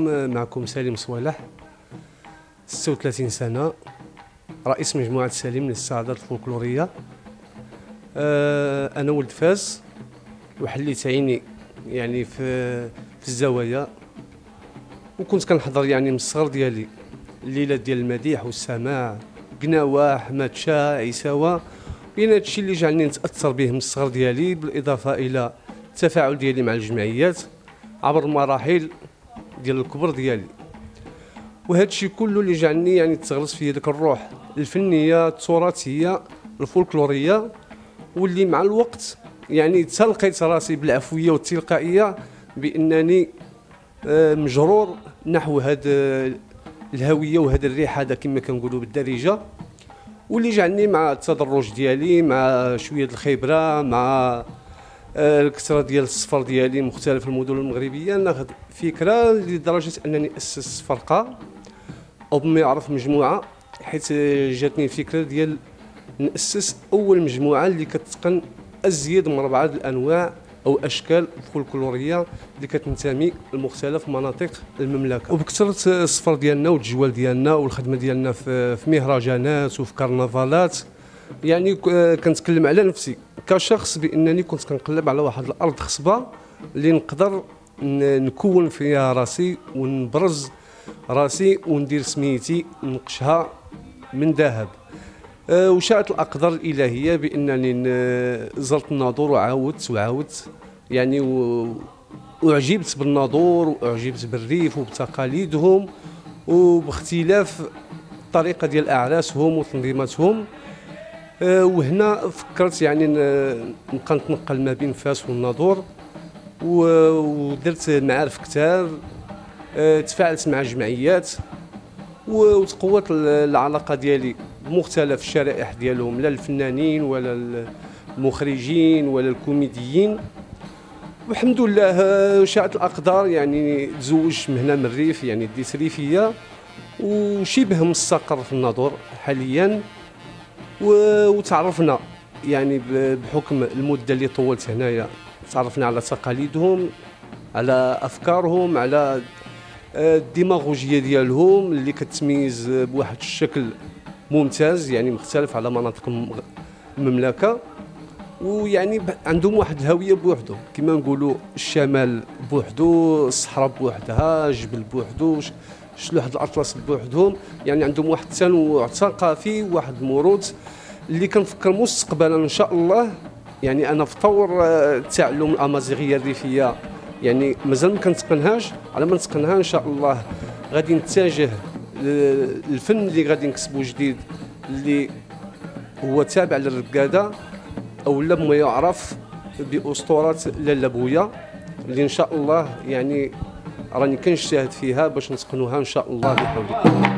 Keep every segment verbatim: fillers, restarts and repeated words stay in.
اليوم معكم سليم صوالح، ستة وثلاثين سنة، رئيس مجموعة سليم للسعادات الفولكلورية. أنا ولد فاس وحليت عيني يعني في في الزوايا، وكنت كنحضر يعني من الصغر ديالي الليلة ديال المديح والسماع، قناوة، حماد شاه، عيساوة. بين هذا الشيء اللي جعلني نتأثر به من الصغر ديالي، بالإضافة إلى التفاعل ديالي مع الجمعيات عبر المراحل ديال الكبر ديالي. وهذا الشيء كله اللي جعلني يعني تغرس في ديك الروح الفنيه التراثيه الفولكلوريه، واللي مع الوقت يعني تلقيت راسي بالعفويه والتلقائيه بانني مجرور نحو هذا الهويه وهذا الريح هذا كما كنقولوا بالدارجه، واللي جعلني مع التدرج ديالي مع شويه الخبره مع الكثره ديال السفر ديالي مختلف المدن المغربيه ناخذ فكره لدرجه انني اسست فرقه او بما يعرف مجموعه، حيث جاتني الفكره ديال ناسس اول مجموعه اللي كتقن ازيد من اربعه الانواع او اشكال فولكلوريه اللي كتنتمي لمختلف مناطق المملكه. وبكثره السفر ديالنا والتجوال ديالنا والخدمه ديالنا في مهرجانات وفي كرنفالات، يعني كنتكلم على نفسي كشخص بانني كنت كنقلب على واحد الارض خصبه اللي نقدر نكون فيها راسي ونبرز راسي وندير سميتي نقشها من ذهب. أه وشاءت الاقدار الالهيه بانني زرت الناظور وعاودت وعاودت يعني واعجبت بالناظور واعجبت بالريف وبتقاليدهم وباختلاف الطريقه ديال اعراسهم وتنظيماتهم. أه وهنا فكرت يعني نبقى نتنقل ما بين فاس والناظور، ودرت معارف كثار، أه تفاعلت مع جمعيات وتقوت العلاقه ديالي بمختلف الشرائح ديالهم، لا الفنانين ولا المخرجين ولا الكوميديين. والحمد لله شاءت الاقدار يعني تزوجت من هنا من الريف، يعني ديت ريفيه وشبه مستقر في الناظور حاليا، وتعرفنا يعني بحكم المده اللي طولت هنايا تعرفنا على تقاليدهم، على افكارهم، على الديماغوجيه ديالهم اللي كتميز بواحد الشكل ممتاز يعني مختلف على مناطق المملكه. ويعني عندهم واحد الهويه بوحدهم، كما نقولوا الشمال بوحدو، الصحراء بوحدها، الجبل بوحدو، شلوح الاطلس بوحدهم، يعني عندهم واحد التنوع ثقافي وواحد الموروث اللي كنفكر مستقبلا ان شاء الله. يعني انا في طور التعلم الامازيغيه الريفيه يعني مازال ما كنتقنهاش، على ما نتقنها ان شاء الله غادي نتجه للفن اللي غادي نكسبو جديد اللي هو تابع للرقاده او لا بما يعرف باسطوره لاله بويا، اللي ان شاء الله يعني راني كنجتهد فيها باش نتقنوها ان شاء الله بحول الله.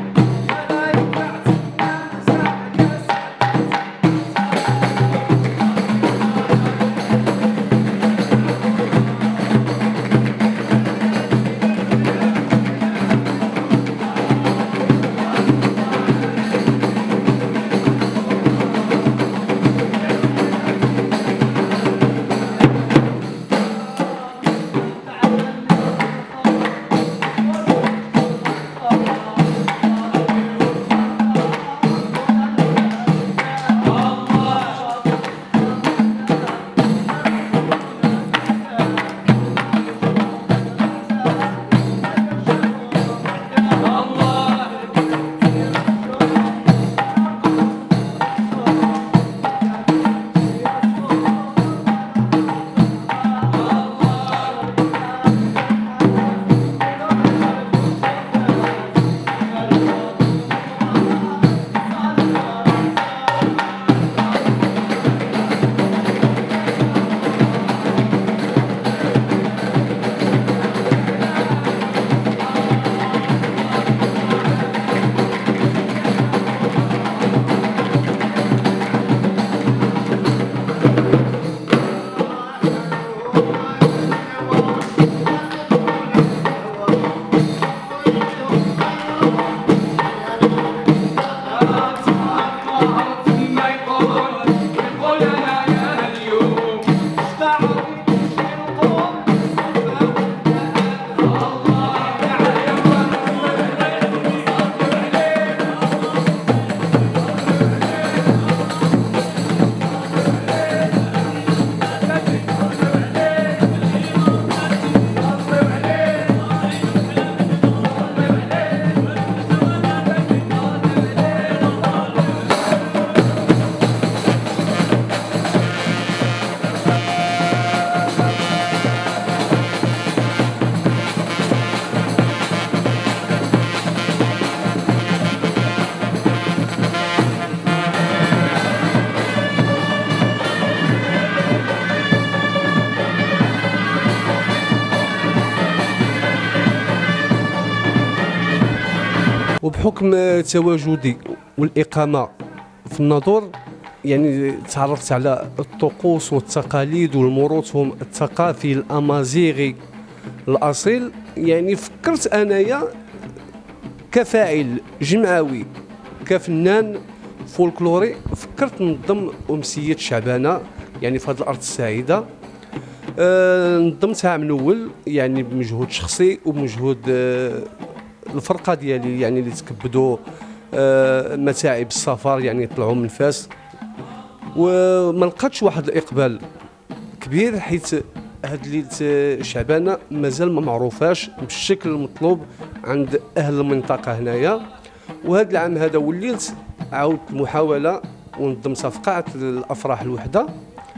وبحكم تواجدي والاقامه في الناظور يعني تعرفت على الطقوس والتقاليد والموروث الثقافي الامازيغي الاصيل. يعني فكرت انايا كفاعل جمعوي كفنان فولكلوري، فكرت ننظم امسيه شعبانه يعني في هذه الارض السعيده. أه نظمتها من اول يعني بمجهود شخصي وبمجهود أه الفرقه ديالي يعني اللي تكبدوا أه متاعب السفر يعني طلعوا من فاس، وما لقاتش واحد الاقبال كبير حيث هاد ليله شعبانه مازال ما معروفاش بالشكل المطلوب عند اهل المنطقه هنايا. وهذا العام هذا وليت عاودت المحاوله ونظمتها في قاعه الافراح الوحده،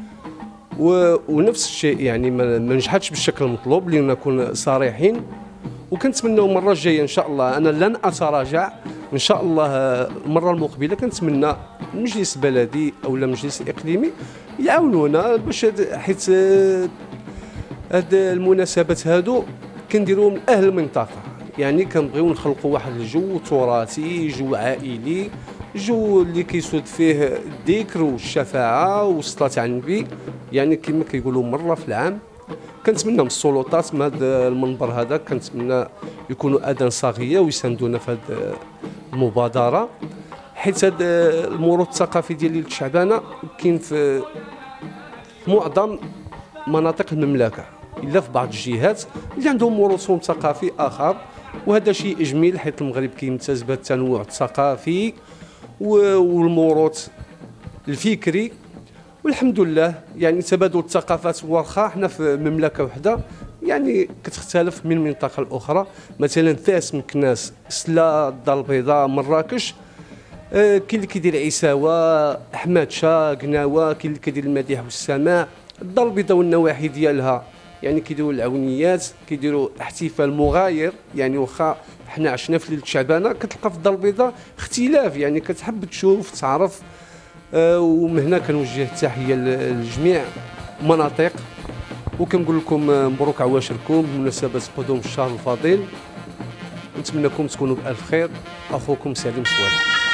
ونفس الشيء يعني ما نجحتش بالشكل المطلوب لنكون صريحين. وكنتمناو المره الجايه ان شاء الله، انا لن اتراجع ان شاء الله. المره المقبله كنتمنى المجلس البلدي او المجلس الاقليمي يعاونونا باش حيت هاد المناسبات هادو كنديروهم من اهل المنطقه، يعني كنبغيو نخلقوا واحد الجو تراثي، جو عائلي، جو اللي كيسود فيه الذكر والشفاعه والصلاه على النبي، يعني كما كيقولوا مره في العام. كنتمنى من السلطات من هذا المنبر هذا كنتمنى يكونوا اذان صاغيه ويساندونا في هذه المبادره، حيت هذا الموروث الثقافي ديال ليله الشعبانه كاين في معظم مناطق المملكه الا في بعض الجهات اللي عندهم موروثهم الثقافي اخر، وهذا شيء جميل حيت المغرب كيمتاز بالتنوع الثقافي والموروث الفكري. والحمد لله يعني تبادل الثقافات، واخا حنا في مملكه وحده يعني كتختلف من منطقه لاخرى. مثلا فاس، مكناس، سلا، الدار البيضاء، مراكش، آه كاين اللي كيدير عيساوه، حماتشه، قناوه، كاين اللي كيدير المديح والسماع. الدار البيضاء والنواحي ديالها يعني كيديروا العونيات، كيديروا احتفال مغاير. يعني واخا حنا عشنا في ليله شعبانه كتلقى في الدار البيضاء اختلاف، يعني كتحب تشوف تعرف. أه ومن هنا كنوجه التحيه لجميع المناطق، وكنقول لكم مبروك عواشركم بمناسبه قدوم الشهر الفضيل. نتمنىكم تكونوا بالف خير. اخوكم سليم صوالح.